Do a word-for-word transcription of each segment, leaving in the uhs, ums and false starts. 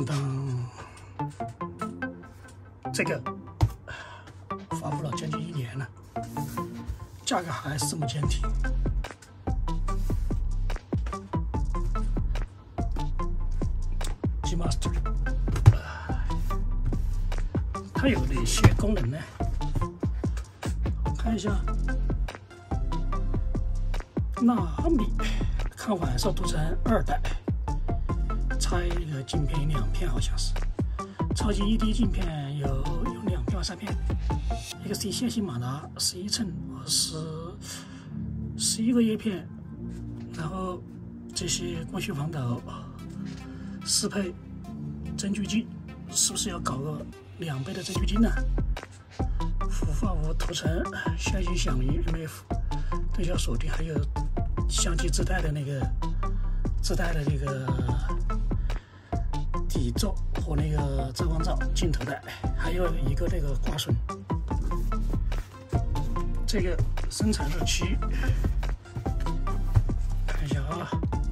当当，这个发布了将近一年了，价格还是这么坚挺。G Master， 它有哪些功能呢？看一下，纳米看晚上读成二代。 插一个镜片两片，好像是超级 E D 镜片有有两片三片 ，X T 线性马达十一寸十十一个叶片，然后这些过去防抖适配增距机，是不是要搞个两倍的增距机呢？辅发五涂层线性响铃 M F 对焦锁定，还有相机自带的那个自带的这个。 底座和那个遮光罩镜头带，还有一个那个挂绳。这个生产日期看一下啊，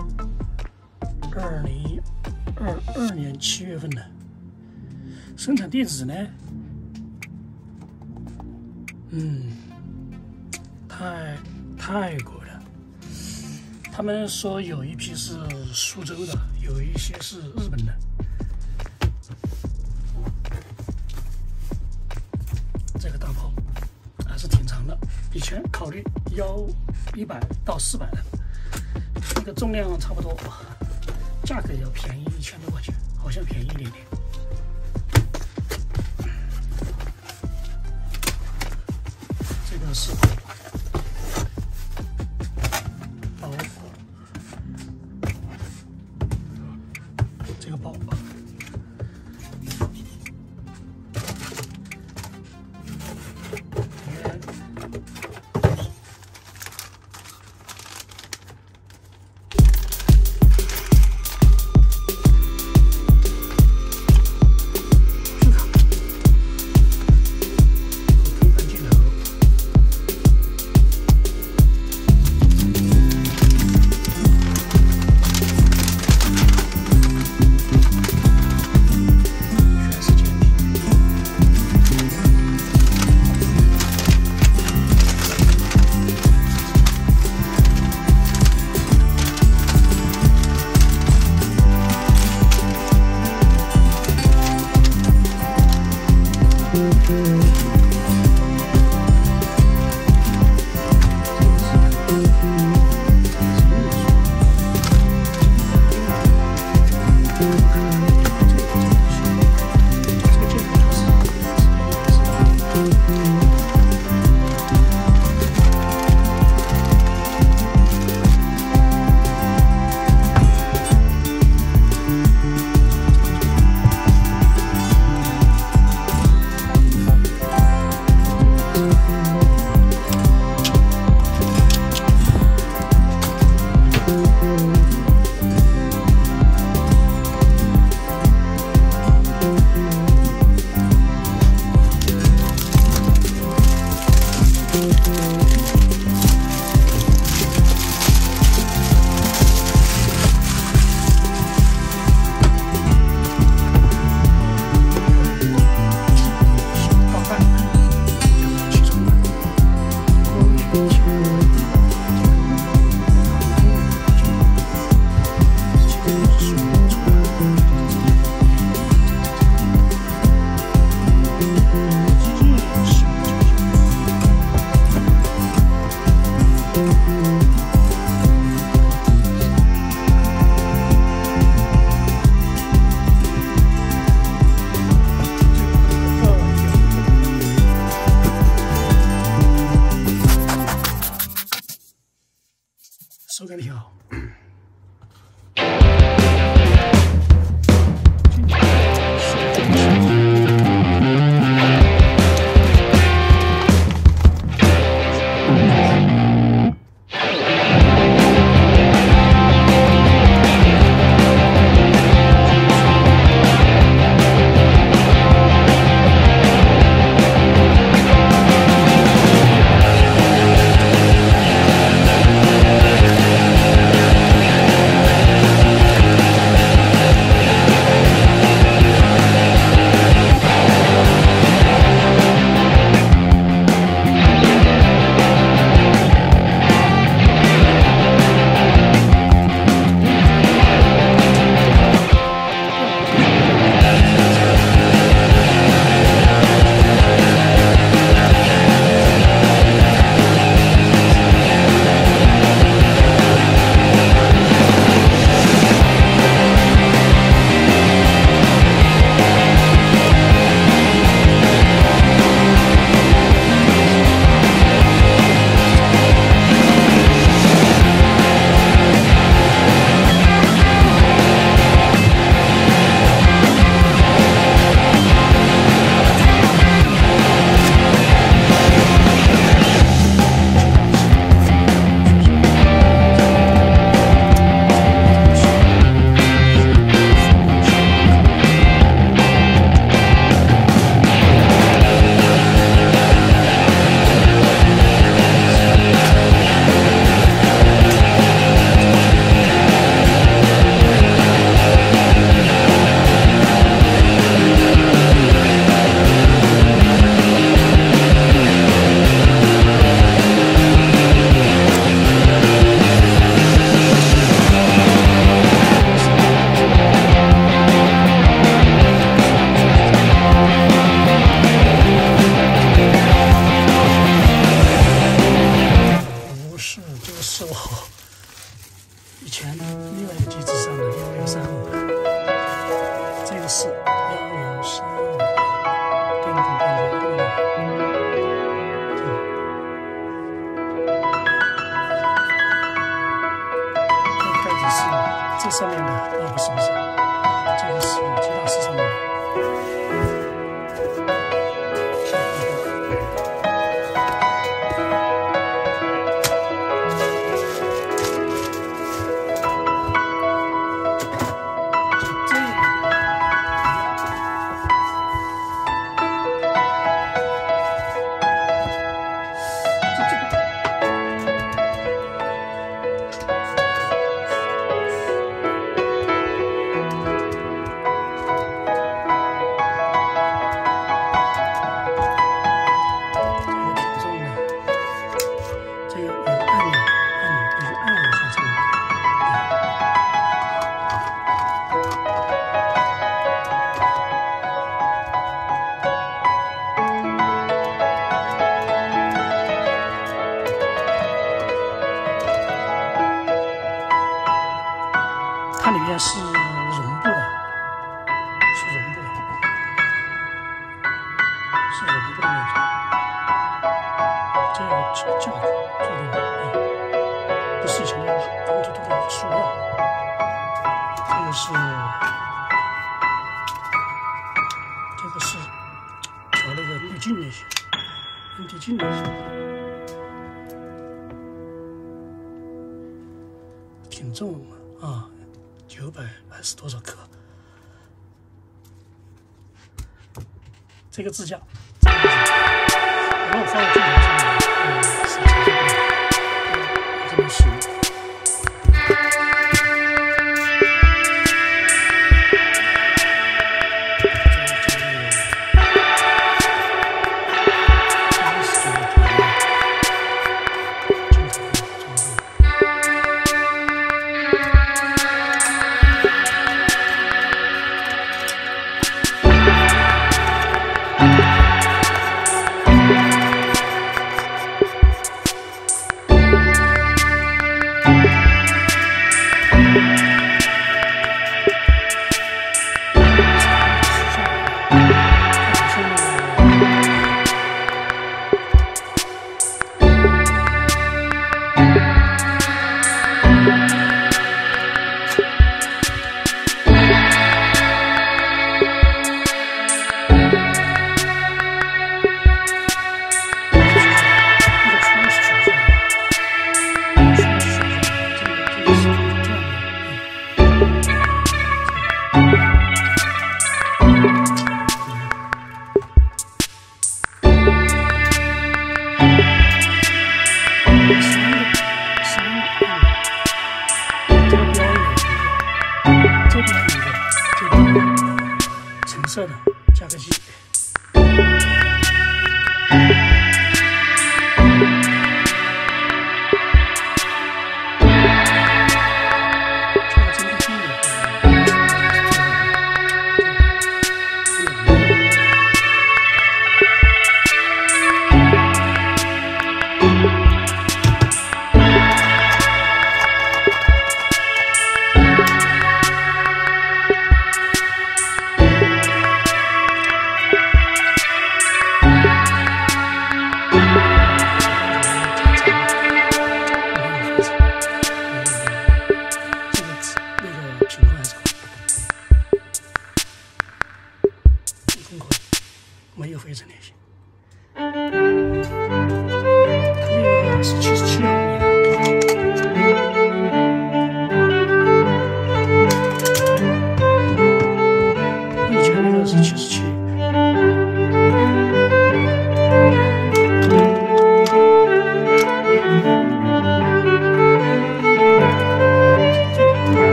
二零二二年七月份的。生产地址呢？嗯，泰泰国的。他们说有一批是苏州的，有一些是日本的。 这个大炮还是挺长的，以前考虑幺一百到四百的，那个重量差不多，价格要便宜一千多块钱，好像便宜一点点。这个是包，这个包。 这另外一个机制上的幺六三五，这个是幺六三五，电动变压的。这个盖子是这上面的，啊不是不是，这个是吉他式上面的。它里面是绒布的，是绒布的，是绒布的那种。这个架子做的，哎，不是以前的光秃秃的塑料。这个是，这个是调那个滤镜那些，喷地镜那些，挺重啊。九百二十多少克？这个支架，这个支架，然后放到镜头上面，嗯，是这个，这么使用。色的加个机。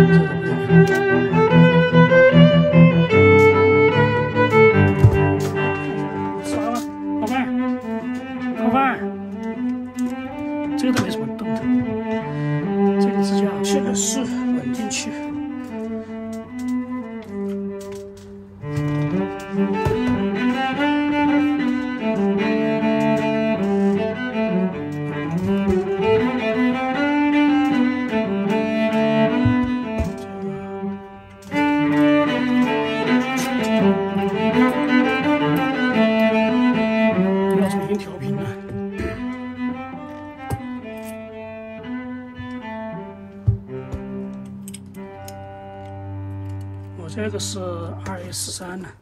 这个都没什么动的，这个是叫气室稳定器。要重新调频了。我这个是二 S 三呢。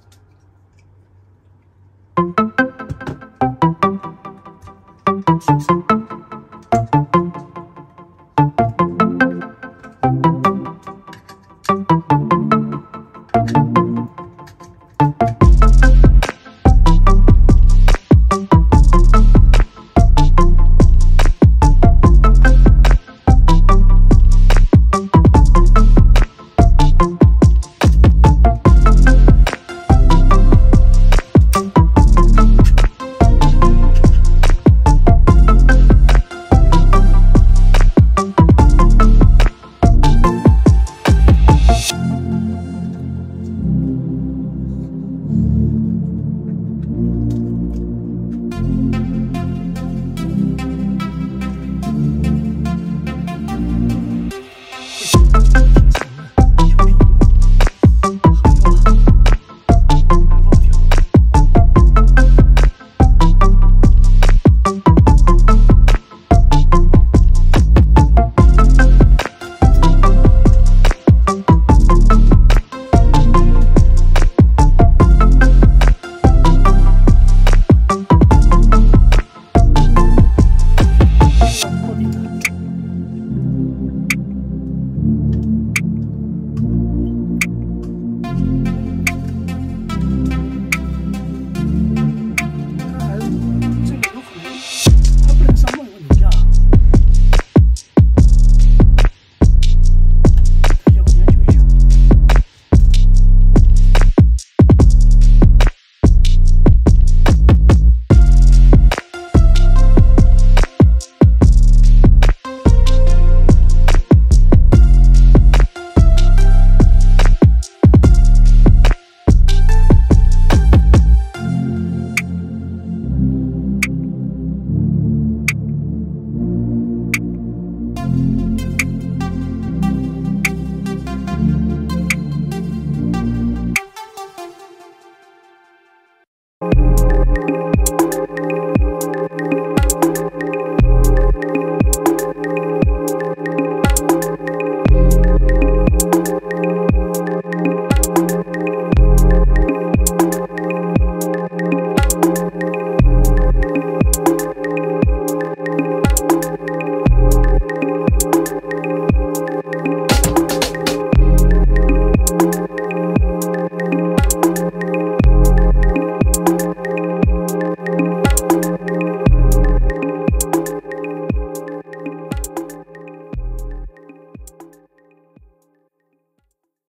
Thank you.